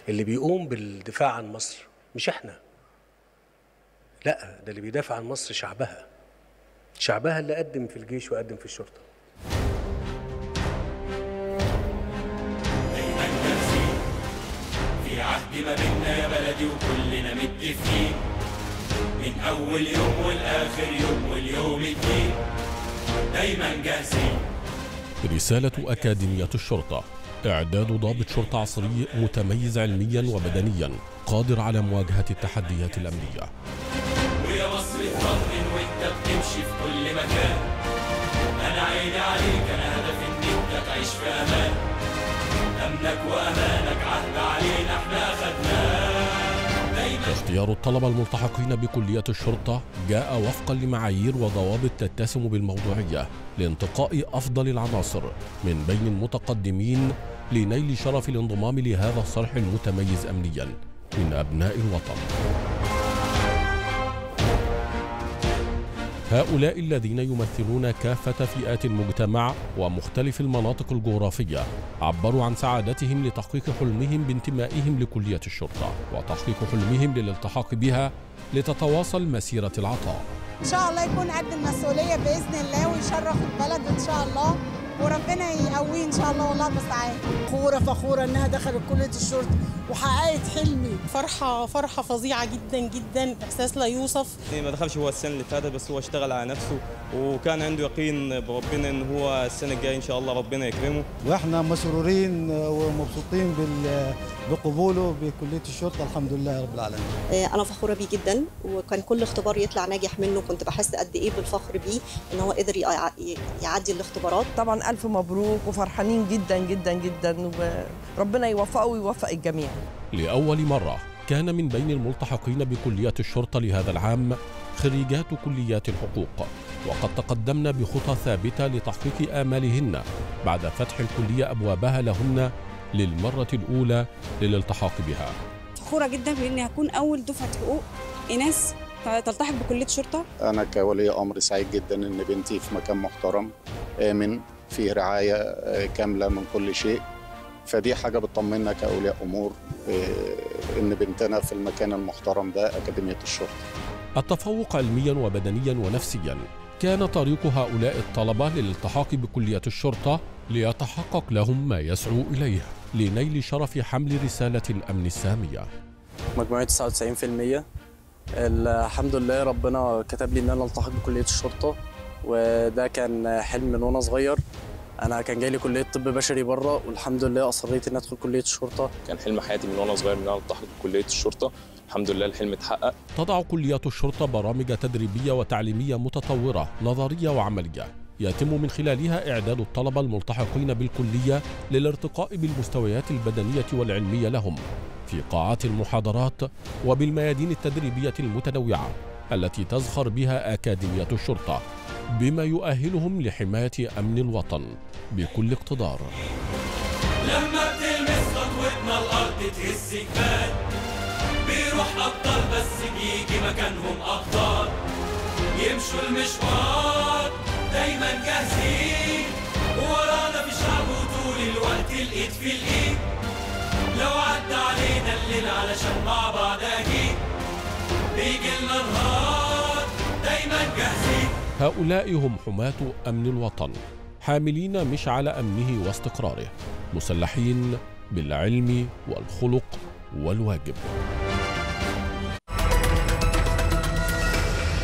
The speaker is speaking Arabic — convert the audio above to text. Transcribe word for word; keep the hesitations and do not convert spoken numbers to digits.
اللي بيقوم بالدفاع عن مصر مش احنا، لا، ده اللي بيدافع عن مصر شعبها، شعبها اللي قدم في الجيش وقدم في الشرطة. دايما جاهزين في عهد ما بينا يا بلدي وكلنا متفقين، من أول يوم والآخر يوم واليوم الدين، دايما جاهزين. رسالة أكاديمية الشرطة: إعداد ضابط شرطة عصري متميز علميا وبدنيا قادر على مواجهة التحديات الأمنية. ويا مصر اطمن وانت بتمشي في كل مكان، أنا عيني عليك، أنا هدفي إن أنت تعيش في أمان، أمنك وأمانك عهد علينا احنا أخدناه. اختيار الطلبة الملتحقين بكلية الشرطة جاء وفقا لمعايير وضوابط تتسم بالموضوعية لانتقاء أفضل العناصر من بين المتقدمين لنيل شرف الانضمام لهذا الصرح المتميز أمنيا من أبناء الوطن. هؤلاء الذين يمثلون كافة فئات المجتمع ومختلف المناطق الجغرافية عبروا عن سعادتهم لتحقيق حلمهم بانتمائهم لكلية الشرطة وتحقيق حلمهم للالتحاق بها لتتواصل مسيرة العطاء. إن شاء الله يكون قد المسؤولية بإذن الله ويشرف البلد إن شاء الله، وربنا يقويه إن شاء الله. والله المستعان. فخورة فخورة إنها دخلت كلية الشرطة وحققت حلمي. فرحة فرحة فظيعة جدا جدا، إحساس لا يوصف. ما دخلش هو السنة اللي فاتت، بس هو اشتغل على نفسه وكان عنده يقين بربنا إن هو السنة الجاية إن شاء الله ربنا يكرمه. وإحنا مسرورين ومبسوطين بقبوله بكلية الشرطة، الحمد لله رب العالمين. أنا فخورة بيه جدا، وكان كل اختبار يطلع ناجح منه كنت بحس قد إيه بالفخر بيه إن هو قدر يعدي الاختبارات. طبعا ألف مبروك وفرحانين جدا جدا جدا، وربنا يوفقه ويوفق الجميع. لأول مرة كان من بين الملتحقين بكلية الشرطة لهذا العام خريجات كليات الحقوق، وقد تقدمن بخطى ثابتة لتحقيق آمالهن بعد فتح الكلية أبوابها لهن للمرة الأولى للالتحاق بها. فخورة جدا بإني هكون أول دفعة حقوق إناث تلتحق بكلية الشرطة. أنا كولي أمر سعيد جدا إن بنتي في مكان محترم آمن فيه رعاية كاملة من كل شيء، فدي حاجة بتطمنا كأولياء أمور إن بنتنا في المكان المحترم ده أكاديمية الشرطة. التفوق علميا وبدنيا ونفسيا كان طريق هؤلاء الطلبة للالتحاق بكلية الشرطة ليتحقق لهم ما يسعوا إليه لنيل شرف حمل رسالة الأمن السامية. مجموعة تسعة وتسعين بالمئة، الحمد لله ربنا كتب لي إن أنا التحق بكلية الشرطة، وده كان حلم من وأنا صغير. أنا كان جاي لي كلية طب بشري بره، والحمد لله أصريت إن أدخل كلية الشرطة. كان حلم حياتي من وأنا صغير إن أنا ألتحق بكلية الشرطة، الحمد لله الحلم اتحقق. تضع كليات الشرطة برامج تدريبية وتعليمية متطورة نظرية وعملية يتم من خلالها إعداد الطلبة الملتحقين بالكلية للارتقاء بالمستويات البدنية والعلمية لهم في قاعات المحاضرات وبالميادين التدريبية المتنوعة التي تزخر بها أكاديمية الشرطة، بما يؤهلهم لحماية أمن الوطن بكل اقتدار. لما بتلمس خطوتنا الأرض تهز جبال، بيروح أبطال بس بيجي مكانهم أبطال، يمشوا المشوار دايما جاهزين، وورانا في شعب وطول الوقت الإيد في الإيد، لو عدى علينا الليل علشان مع بعض أكيد بيجي لنا نهار دايما جاهزين. هؤلاء هم حماة أمن الوطن، حاملين مشعل أمنه واستقراره، مسلحين بالعلم والخلق والواجب.